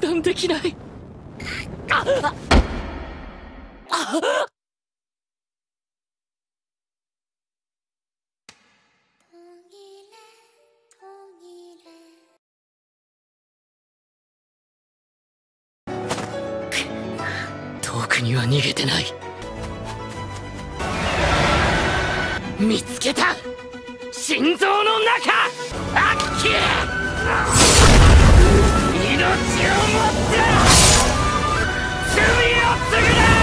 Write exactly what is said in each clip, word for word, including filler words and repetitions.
断できない。あっあっ遠くには逃げてない。見つけた。心臓の中。あっき命をもって罪を償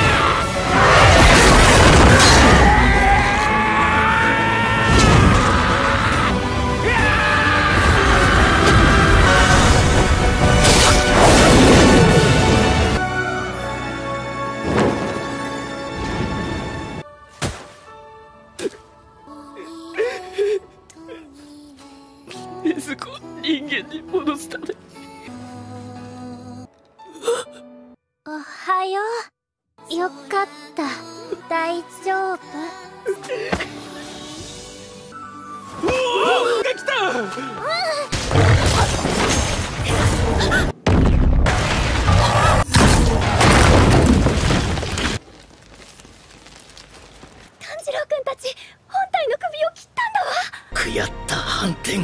う。禰豆子を人間に戻すため。 おはよう。よかった。大丈夫？ おお、が来た。うん、 炭治郎君たち本体の首を切ったんだわ。 くやった反転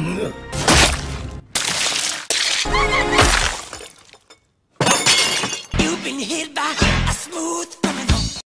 具。You've been hit by a smooth